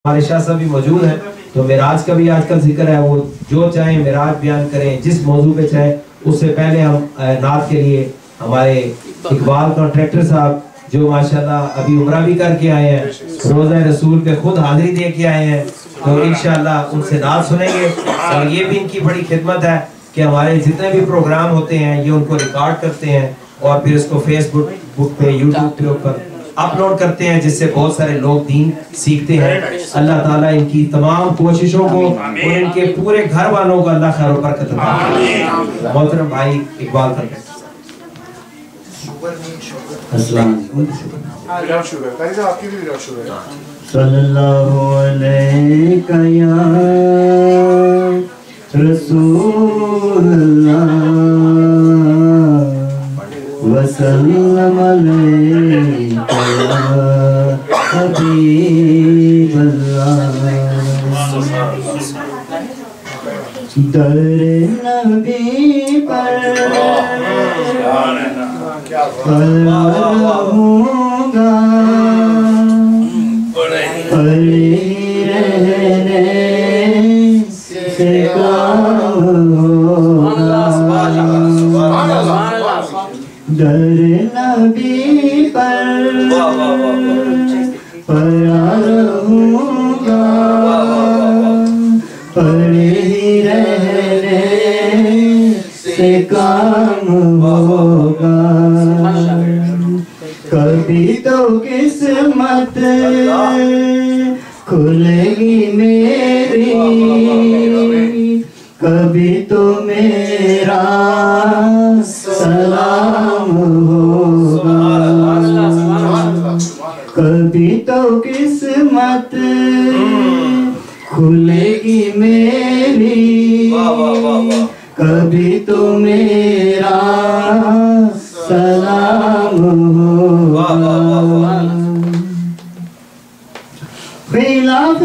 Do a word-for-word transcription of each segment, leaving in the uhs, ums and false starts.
ہمارے شاہ صاحب بھی موجود ہیں، تو معراج کا بھی آج کل ذکر ہے، وہ جو چاہیں معراج بیان کریں جس موضوع پہ چاہیں۔ اس سے پہلے ہم نعت کے لیے ہمارے اقبال کانٹریکٹر صاحب جو ماشاءاللہ ابھی عمرہ بھی کر کے آئے ہیں، روزہ رسول پہ خود حاضری دے کے آئے ہیں، تو انشاءاللہ ان سے نعت سنیں گے۔ اور یہ بھی ان کی بڑی خدمت ہے کہ ہمارے جتنے بھی پروگرام ہوتے ہیں یہ ان کو ریکارڈ کرتے ہیں اور پھر اس کو فیس بک پہ یوٹیوب پہ اوپر اپلوڈ کرتے ہیں، جس سے بہت سارے لوگ دین سیکھتے ہیں۔ اللہ تعالیٰ ان کی تمام کوششوں کو اور ان کے پورے گھر والوں کو اللہ خیر و برکت عطا کرے۔ محترم بھائی اقبال کرتے ہیں۔ السلام علیکم۔ صلی اللہ علیہ یا رسول اللہ وسلم علیک یا حبیب اللہ۔ در نبی پر رہوں گا، پڑی رہنے سے کام ہوگا۔ در نبی پر پڑا رہوں گا، پڑی رہنے سے کام ہوگا۔ کبھی تو قسمت کھلے گی میری، کبھی تو میرا سلام ہوگا۔ کبھی تو قسمت کھلے گی میری، کبھی تو میرا سلام ہوگا۔ خلاف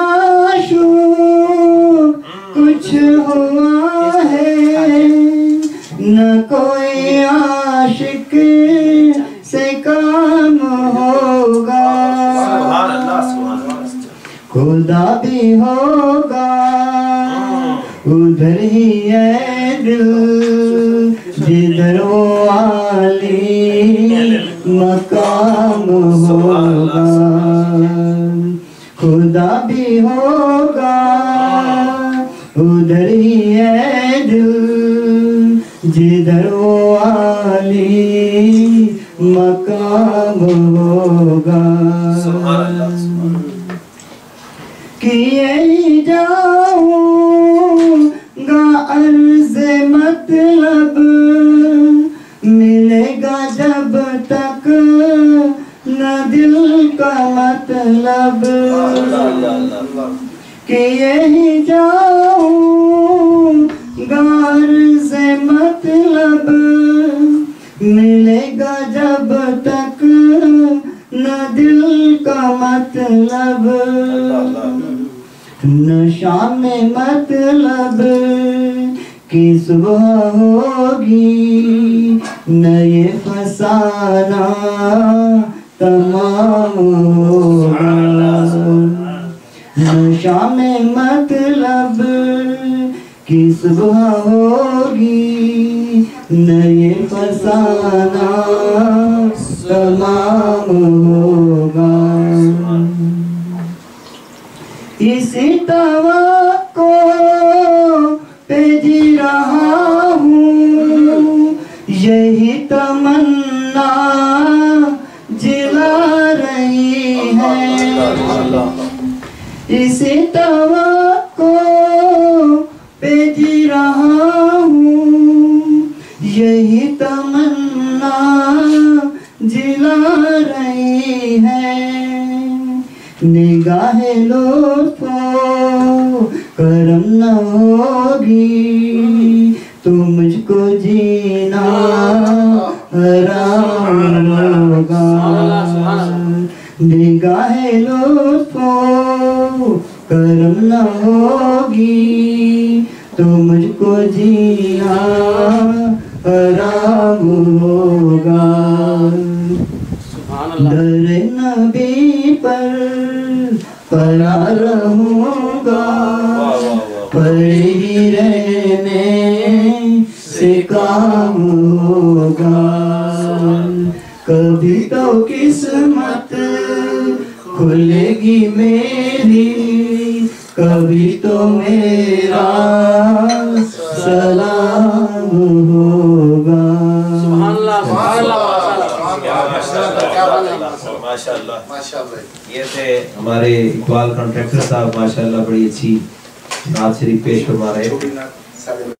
معشوق کچھ ہوا ہے، نہ کوئی عاشق سے کام ہوگا۔ خدا بھی ہوگا ادھر ہی ہے دل جدھر وہ عالی مقام ہوگا۔ خدا بھی ہوگا ادھر ہی ہے دل جدھر وہ عالی مقام ہوگا۔ کیے جاؤں گا عرض مطلب، ملے گا جب تک نہ دل کا مطلب۔ کیے ہی جاؤں گا عرض مطلب، ملے گا جب تک نہ دل کا مطلب۔ نہ شام مطلب کی صبح ہوگی، نہ یہ فسانہ تمام ہوگا۔ نہ شام مطلب کی صبح ہوگی، نہ یہ فسانہ تمام ہوگا۔ اسی توقع پہ جی رہا ہوں، یہی تمنا جلا رہی ہے۔ اسی توقع پہ جی رہا ہوں، یہی تمنا جلا رہی ہے۔ نگاہ لطف و کرم نہ ہوگی تو مجھ کو جینا حرام ہوگا۔ نگاہ لطف و کرم نہ ہوگی تو مجھ کو جینا حرام ہوگا۔ در نبی پر पड़ा रहूंगा, पड़े ही रहने से काम होगा। कभी तो किस्मत खुलेगी मेरी, कभी तो मेरा सलाम होगा। माशाअल्लाह माशाअल्लाह। ये थे हमारे इकबाल कॉन्ट्रैक्टर साहब, माशाअल्लाह बड़ी अच्छी नात शरीफ पेश फरमा रहे हैं।